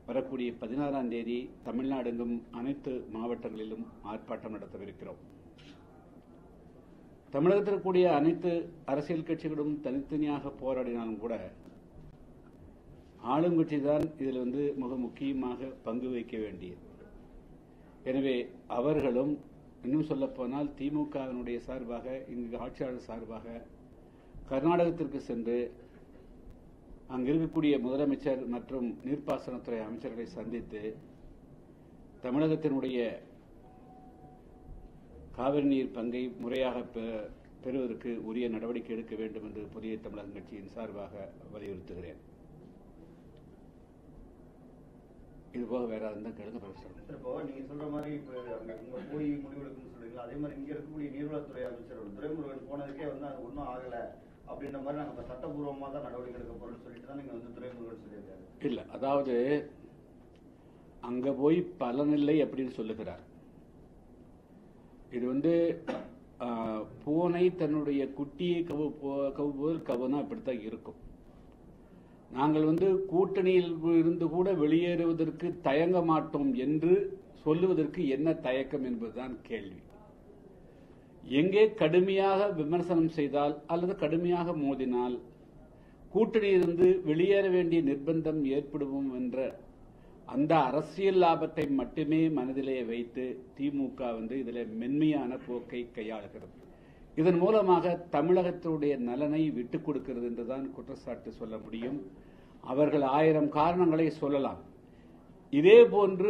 வரக்கூடிய 16ஆம் தேதி தமிழ்நாடெங்கும் அனைத்து மாவட்டங்களிலும் ஆர்ப்பாட்டம் நடத்தவிருக்கிறோம். தமிழகத்தில் இருக்கக்கூடிய அனைத்து அரசியல் கட்சிகளும் தனித்தனியாக போராடினாலும் கூட ஆளுங்கட்சி தான் இதில் மிக முக்கியமாக பங்கு வகிக்க வேண்டியது. எனவே அவர்களும் இன்னும் சொல்லப்போனால் திமுகவினுடைய சார்பாக இங்கு ஆட்சியாளர் சார்பாக கர்நாடகத்திற்கு சென்று அங்கு இருக்கக்கூடிய முதலமைச்சர் மற்றும் நீர்ப்பாசனத்துறை அமைச்சர்களை சந்தித்து தமிழகத்தினுடைய காவிரி நீர் பங்கை முறையாக பெறுவதற்கு உரிய நடவடிக்கை எடுக்க வேண்டும் என்று புதிய தமிழகம் கட்சியின் சார்பாக வலியுறுத்துகிறேன். இதுபோக வேற எந்த கருத்து இப்போ நீங்க சொல்ற மாதிரி இப்ப போய் முடிவெடுக்கணும்னு சொல்றீங்களா, அதே மாதிரி இங்க இருக்கக்கூடிய நீர்வளத்துறை அமைச்சர் துரைமுருகன் போனதுக்கே அது ஒன்றும் ஆகல அப்படின்ற மாதிரி நாங்க சட்டபூர்வமா தான் நடவடிக்கை எடுக்க போறோம்னு சொல்லிட்டு தான் நீங்க துரைமுருகன் சொல்லியிருக்காரு. இல்ல, அதாவது அங்க போய் பலனில்லை அப்படின்னு சொல்லுகிறார். இது பூனை தன்னுடைய குட்டியை கவுபோல் கவுனா இப்படித்தான் இருக்கும். நாங்கள் கூட்டணியில் இருந்து கூட வெளியேறுவதற்கு தயங்க மாட்டோம் என்று சொல்லுவதற்கு என்ன தயக்கம் என்பதுதான் கேள்வி. எங்கே கடுமையாக விமர்சனம் செய்தால் அல்லது கடுமையாக மோதினால் கூட்டணியிலிருந்து வெளியேற வேண்டிய நிர்பந்தம் ஏற்படுவோம் என்ற அந்த அரசியல் லாபத்தை மட்டுமே மனதிலே வைத்து திமுக இதில் மென்மையான போக்கை கையாளுகிறது. இதன் மூலமாக தமிழகத்தினுடைய நலனை விட்டுக் கொடுக்கிறது என்றுதான் குற்றச்சாட்டு சொல்ல முடியும். அவர்கள் 1000 காரணங்களை சொல்லலாம். இதே போன்று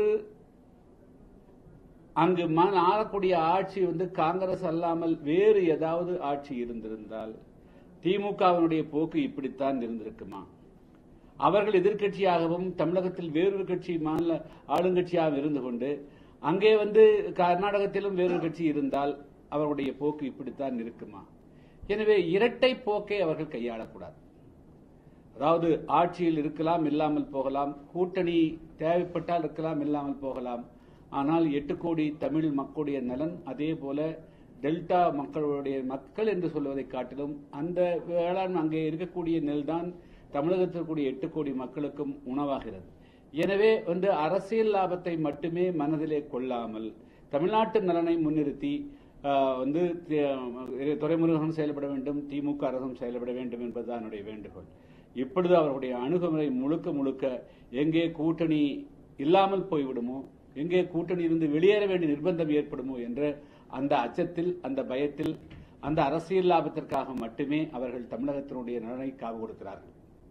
அங்கு ஆளக்கூடிய ஆட்சி காங்கிரஸ் அல்லாமல் வேறு ஏதாவது ஆட்சி இருந்திருந்தால் திமுகவினுடைய போக்கு இப்படித்தான் இருந்திருக்குமா? அவர்கள் எதிர்கட்சியாகவும் தமிழகத்தில் வேறொரு கட்சி மாநில ஆளுங்கட்சியாக இருந்து கொண்டு அங்கே கர்நாடகத்திலும் வேறொரு கட்சி இருந்தால் அவருடைய போக்கு இப்படித்தான் இருக்குமா? எனவே இரட்டை போக்கை அவர்கள் கையாளக்கூடாது. அதாவது ஆட்சியில் இருக்கலாம், இல்லாமல் போகலாம், கூட்டணி தேவைப்பட்டால் இருக்கலாம், இல்லாமல் போகலாம். ஆனால் 8 கோடி தமிழ் மக்களுடைய நலன், அதே போல டெல்டா மக்கள் என்று சொல்வதை காட்டிலும் அந்த வேளாண் அங்கே இருக்கக்கூடிய நெல்தான் தமிழகத்திற்குரிய 8 கோடி மக்களுக்கும் உணவாகிறது. எனவே அரசியல் லாபத்தை மட்டுமே மனதிலே கொள்ளாமல் தமிழ்நாட்டு நலனை முன்னிறுத்தி துரைமுருகன் செயல்பட வேண்டும், திமுக அரசும் செயல்பட வேண்டும் என்பதுதான் என்னுடைய வேண்டுகோள். இப்பொழுது அவருடைய அணுகுமுறை முழுக்க முழுக்க எங்கே கூட்டணி இல்லாமல் போய்விடுமோ, எங்கே கூட்டணி இருந்து வெளியேற வேண்டிய நிர்பந்தம் ஏற்படுமோ என்ற அந்த அச்சத்தில், அந்த பயத்தில், அந்த அரசியல் லாபத்திற்காக மட்டுமே அவர்கள் தமிழகத்தினுடைய நலனை காவு கொடுக்கிறார்கள்.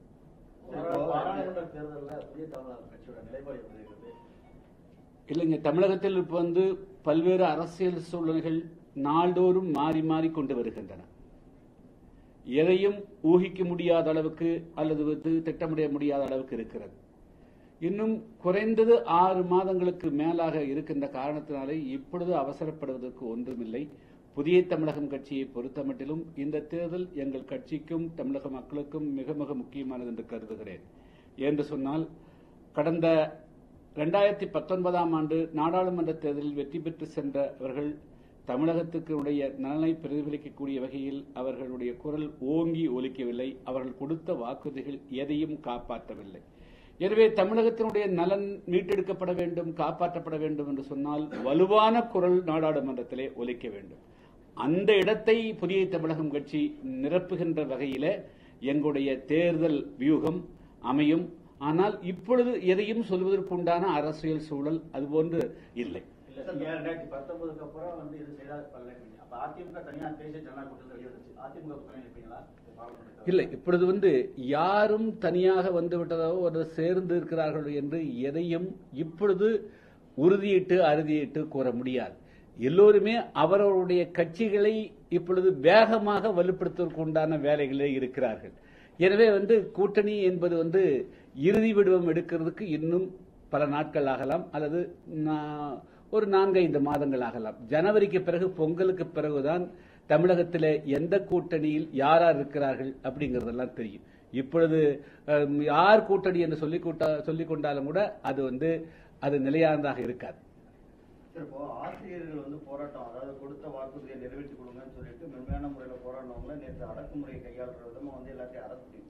இல்லைங்க, தமிழகத்தில் இப்ப பல்வேறு அரசியல் சூழ்நிலைகள் நாள்தோறும் மாறி மாறி கொண்டு வருகின்றன. எதையும் ஊகிக்க முடியாத அளவுக்கு அல்லது திட்டமிட முடியாத அளவுக்கு இருக்கிறது. இன்னும் குறைந்தது 6 மாதங்களுக்கு மேலாக இருக்கின்ற காரணத்தினாலே இப்பொழுது அவசரப்படுவதற்கு ஒன்றுமில்லை. புதிய தமிழகம் கட்சியை பொறுத்தமட்டிலும் இந்த தேர்தல் எங்கள் கட்சிக்கும் தமிழக மக்களுக்கும் மிக மிக முக்கியமானது என்று கருதுகிறேன். என்று சொன்னால், கடந்த 2019ஆம் ஆண்டு நாடாளுமன்ற தேர்தலில் வெற்றி பெற்று சென்றவர்கள் தமிழகத்திற்குடைய நலனை பிரதிபலிக்கக்கூடிய வகையில் அவர்களுடைய குரல் ஓங்கி ஒலிக்கவில்லை. அவர்கள் கொடுத்த வாக்குறுதிகள் எதையும் காப்பாற்றவில்லை. எனவே தமிழகத்தினுடைய நலன் மீட்டெடுக்கப்பட வேண்டும், காப்பாற்றப்பட வேண்டும் என்று சொன்னால் வலுவான குரல் நாடாளுமன்றத்திலே ஒலிக்க வேண்டும். அந்த இடத்தை புதிய தமிழகம் கட்சி நிரப்புகின்ற வகையில எங்களுடைய தேர்தல் வியூகம் அமையும். ஆனால் இப்பொழுது எதையும் சொல்வதற்குண்டான அரசியல் சூழல் அதுபோன்று இல்லை. 2019க்கு அப்புறம் இது செய்தால் அதிமுக தனியாக தேசிய ஜனநாயக கூட்டத்தில் வெளியிடுச்சு. அதிமுக இல்லை, இப்பொழுது யாரும் தனியாக வந்துவிட்டதாவோ ஒரு சேர்ந்து இருக்கிறார்கள் என்று எதையும் இப்பொழுது உறுதியிட்டு அறுதியிட்டு கூற முடியாது. எல்லோருமே அவர்களுடைய கட்சிகளை இப்பொழுது வேகமாக வலுப்படுத்துவதற்கு உண்டான வேலைகளே இருக்கிறார்கள். எனவே கூட்டணி என்பது இறுதி வடிவம் எடுக்கிறதுக்கு இன்னும் பல நாட்கள் ஆகலாம், அல்லது ஒரு 4-5 மாதங்கள் ஆகலாம். ஜனவரிக்கு பிறகு, பொங்கலுக்கு பிறகுதான் தமிழகத்தில் எந்த கூட்டணியில் யார் இருக்கிறார்கள் அப்படிங்கறதெல்லாம் தெரியும். இப்பொழுது யார் கூட்டணி என்று சொல்லிக் கொண்டாலும் கூட அது நிலையானதாக இருக்காது. இப்போ ஆசிரியர்கள் போராட்டம், அதாவது கொடுத்த வாக்குறுதியை நிறைவேற்றி கொடுங்கன்னு சொல்லிட்டு மென்மையான முறையில் போராடினவங்கள நேற்று அடக்குமுறையை கையாளுற விதமா எல்லாத்தையும் அரசு பண்ணிட்டாங்க.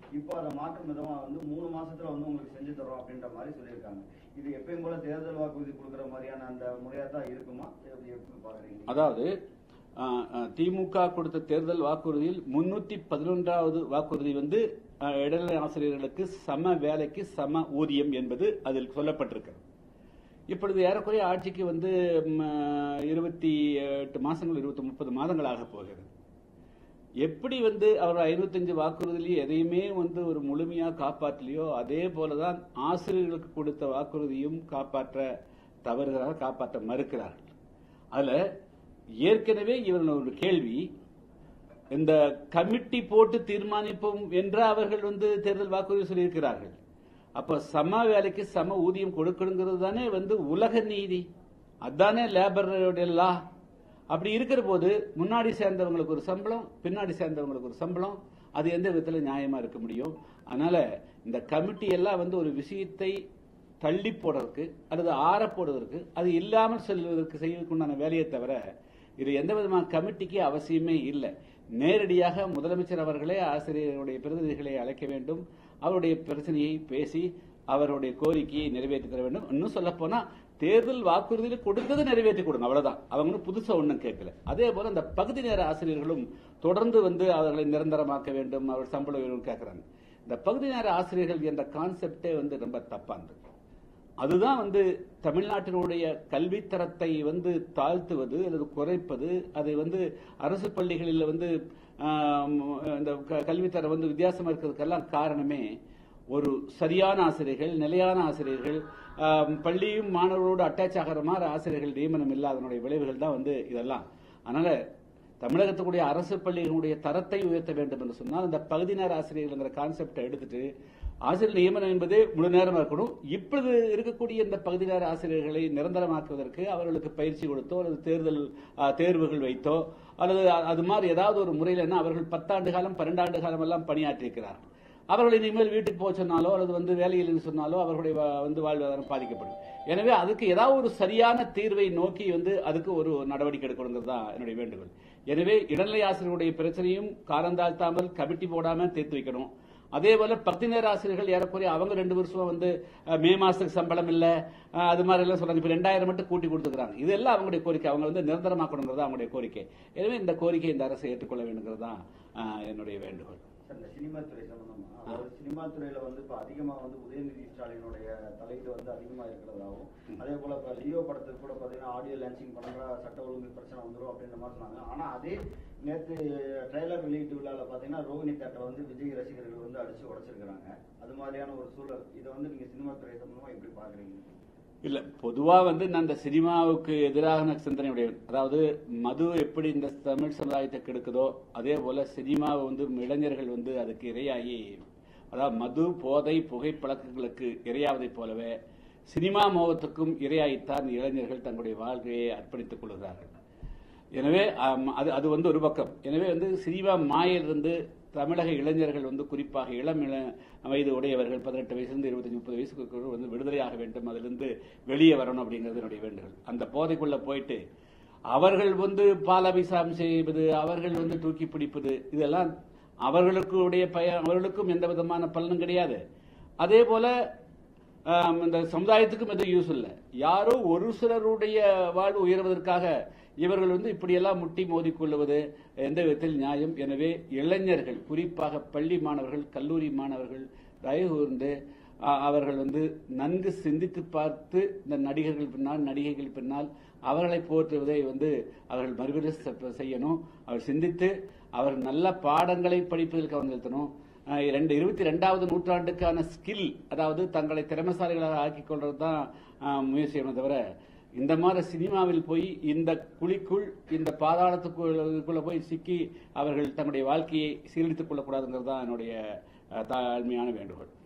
இப்போ அதை மாற்றும் விதமா வந்து 3 மாசத்துல வந்து உங்களுக்கு செஞ்சு தரோம் அப்படின்ற மாதிரி சொல்லியிருக்காங்க. இது எப்பயும் போல தேர்தல் வாக்குறுதி கொடுக்குற மாதிரியான அந்த முறையா தான் இருக்குமா, எப்படி பாக்குறீங்க? அதாவது திமுக கொடுத்த தேர்தல் வாக்குறுதியில் 311வது வாக்குறுதி வந்து இடைநிலை ஆசிரியர்களுக்கு சம வேலைக்கு சம ஊதியம் என்பது அதில் சொல்லப்பட்டிருக்கிறது. இப்பொழுது ஏறக்குறைய ஆட்சிக்கு வந்து 28 மாசங்கள் 30 மாதங்களாக போகிறது. எப்படி வந்து அவர் 55 வாக்குறுதியிலேயே எதையுமே வந்து ஒரு முழுமையா காப்பாற்றலையோ அதே போலதான் ஆசிரியர்களுக்கு கொடுத்த வாக்குறுதியும் காப்பாற்ற தவறுகிறார்கள், காப்பாற்ற மறுக்கிறார்கள். அதுல ஏற்கனவே இவர்கள் ஒரு கேள்வி, இந்த கமிட்டி போட்டு தீர்மானிப்போம் என்று அவர்கள் வந்து தேர்தல் வாக்குறுதி சொல்லியிருக்கிறார்கள். அப்ப சம வேலைக்கு சம ஊதியம் கொடுக்கணுங்கிறது தானே வந்து உலக நீதி, அதுதானே லேபர் லா. அப்படி இருக்கிற போது முன்னாடி சேர்ந்தவங்களுக்கு ஒரு சம்பளம், பின்னாடி சேர்ந்தவங்களுக்கு ஒரு சம்பளம், அது எந்த விதத்தில் நியாயமா இருக்க முடியும்? அதனால இந்த கமிட்டி எல்லாம் வந்து ஒரு விஷயத்தை தள்ளி போடுறதுக்கு அல்லது ஆற போடுவதற்கு, அது இல்லாமல் செல்வதற்கு செய்வதற்குண்டான வேலையை தவிர இது எந்த விதமான கமிட்டிக்கு அவசியமே இல்லை. நேரடியாக முதலமைச்சர் அவர்களே ஆசிரியர்களுடைய பிரதிநிதிகளை அழைக்க வேண்டும், அவருடைய பிரச்சனையை பேசி அவருடைய கோரிக்கையை நிறைவேற்றி தர வேண்டும். இன்னும் சொல்ல போனா தேர்தல் வாக்குறுதியில் கொடுத்தது நிறைவேற்றி கொடுங்க, அவ்வளவுதான். அவங்க புதுசா ஒன்றும் கேட்கல. அதே போல அந்த பகுதி நேர ஆசிரியர்களும் தொடர்ந்து வந்து அவர்களை நிரந்தரமாக்க வேண்டும், அவர் சம்பள உயர்வு கேட்கிறாங்க. இந்த பகுதி நேர ஆசிரியர்கள் என்ற கான்செப்டே வந்து ரொம்ப தப்பானது. அதுதான் வந்து தமிழ்நாட்டினுடைய கல்வித்தரத்தை வந்து தாழ்த்துவது அல்லது குறைப்பது. அதை வந்து அரசு பள்ளிகளில் வந்து இந்த கல்வித்தரம் வந்து வித்தியாசமா இருக்கிறதுக்கெல்லாம் காரணமே ஒரு சரியான ஆசிரியர்கள், நிலையான ஆசிரியர்கள், பள்ளியும் மாணவர்களோடு அட்டாச் ஆகிற மாதிரி ஆசிரியர்கள் நியமனம் இல்லாதனுடைய விளைவுகள் தான் வந்து இதெல்லாம். அதனால தமிழகத்துக்குடைய அரசு பள்ளிகளுடைய தரத்தை உயர்த்த வேண்டும் என்று சொன்னால் இந்த பகுதி நேர ஆசிரியர்கள்ங்கிற கான்செப்டை எடுத்துட்டு ஆசிரியர் நியமனம் என்பதே முழு நேரமாக இருக்கணும். இப்பொழுது இருக்கக்கூடிய இந்த பகுதி நேர ஆசிரியர்களை நிரந்தரமாக்குவதற்கு அவர்களுக்கு பயிற்சி கொடுத்தோ அல்லது தேர்வுகள் வைத்தோ அல்லது அது மாதிரி ஏதாவது ஒரு முறையில் அவர்கள் 10 ஆண்டு காலம் 12 ஆண்டு காலம் எல்லாம் பணியாற்றியிருக்கிறார்கள். அவர்களை இனிமேல் வீட்டுக்கு போக சொன்னாலோ அல்லது வந்து வேலையில் சொன்னாலோ அவர்களுடைய வந்து வாழ்வாதாரம் பாதிக்கப்படும். எனவே அதுக்கு ஏதாவது ஒரு சரியான தீர்வை நோக்கி வந்து அதுக்கு ஒரு நடவடிக்கை எடுக்கணுங்கிறது தான் என்னுடைய வேண்டுகோள். எனவே இடைநிலை ஆசிரியர்களுடைய பிரச்சனையும் காலந்தாழ்த்தாமல் கமிட்டி போடாம தீர்த்து வைக்கணும். அதே போல பகுதி நேர ஆசிரியர்கள் ஏறக்குறைய அவங்க 2 வருஷமா வந்து மே மாசத்துக்கு சம்பளம் இல்ல, அது மாதிரி எல்லாம் சொல்றாங்க. இப்ப 2000 மட்டும் கூட்டி கொடுத்துக்கிறாங்க. இதெல்லாம் அவங்களுடைய கோரிக்கை, அவங்க வந்து நிரந்தரமாக்கணுங்கிறது அவங்களுடைய கோரிக்கை. எனவே இந்த கோரிக்கை இந்த அரசு ஏற்றுக்கொள்ள வேண்டுங்கிறது தான் என்னுடைய வேண்டுகோள். இந்த சினிமா துறை சம்பந்தமா, அதாவது சினிமா துறையில வந்து இப்ப அதிகமா வந்து உதயநிதி ஸ்டாலினுடைய தலையீடு வந்து அதிகமா இருக்கிறதாகவும், அதே போல இப்ப லியோ படத்துக்கு கூட பாத்தீங்கன்னா ஆடியோ லான்ச்சிங் பண்ணா சட்ட ஒழுங்கு பிரச்சனை வந்துடும் அப்படின்ற மாதிரி சொன்னாங்க. ஆனா அதே நேற்று ட்ரெய்லர் வெளியீட்டு விழாவில் பாத்தீங்கன்னா ரோஹிணி தேட்டரை வந்து விஜய் ரசிகர்கள் வந்து அடிச்சு உடைச்சிருக்கிறாங்க. அது மாதிரியான ஒரு சூழல், இதை வந்து நீங்க சினிமா துறை சம்பந்தமா எப்படி பாக்குறீங்க? இல்ல, பொதுவா வந்து நான் இந்த சினிமாவுக்கு எதிரான சிந்தனை உடையவன். அதாவது மது எப்படி இந்த தமிழ் சமுதாயத்தை கெடுக்குதோ அதே போல சினிமாவை வந்து இளைஞர்கள் வந்து அதுக்கு இரையாகி, அதாவது மது போதை புகை பழக்கங்களுக்கு இரையாவதைப் போலவே சினிமா மோகத்துக்கும் இரையாகித்தான் இளைஞர்கள் தங்களுடைய வாழ்க்கையை அர்ப்பணித்துக் கொள்கிறார்கள். எனவே அது வந்து ஒரு பக்கம். எனவே வந்து சினிமா மாயிலிருந்து தமிழக இளைஞர்கள் வந்து குறிப்பாக இளம் வயது உடையவர்கள் 18 வயசுலேருந்து 25-30 வயசுக்கு வந்து விடுதலையாக வேண்டும், அதிலிருந்து வெளியே வரணும் அப்படிங்கிறது என்னுடைய வேண்டுகோள். அந்த போதைக்குள்ள போயிட்டு அவர்கள் வந்து பாலாபிஷேகம் செய்வது, அவர்கள் வந்து தூக்கி பிடிப்பது, இதெல்லாம் அவர்களுக்கும் எந்த விதமான பலனும் கிடையாது. அதே போல இந்த சமுதாயத்துக்கும் எதுவும் யூஸ் இல்லை. யாரோ ஒரு சிலருடைய வாழ்வு உயர்வதற்காக இவர்கள் வந்து இப்படியெல்லாம் முட்டி மோதிக்கொள்வது எந்த விதத்தில் நியாயம்? எனவே இளைஞர்கள், குறிப்பாக பள்ளி மாணவர்கள், கல்லூரி மாணவர்கள் தயவு கூர்ந்து அவர்கள் வந்து நன்கு சிந்தித்து பார்த்து இந்த நடிகர்கள் பின்னால் நடிகைகள் பின்னால் அவர்களை போற்றுவதை வந்து அவர்கள் மறுபரிசீலனை செய்யணும். அவர் சிந்தித்து அவர் நல்ல பாடங்களை படிப்பதில் கவனம் செலுத்தணும். 22வது நூற்றாண்டுக்கான ஸ்கில், அதாவது தங்களை திறமைசாலிகளாக ஆக்கிக் கொள்றது தான் முயற்சி செய்யணும். தவிர இந்த மாதிரி சினிமாவில் போய் இந்த குழிக்குள் இந்த பாதாளத்துக்குள்ள போய் சிக்கி அவர்கள் தங்களுடைய வாழ்க்கையை சீரழித்துக் கொள்ளக்கூடாதுங்கிறது தான் என்னுடைய தாழ்மையான வேண்டுகோள்.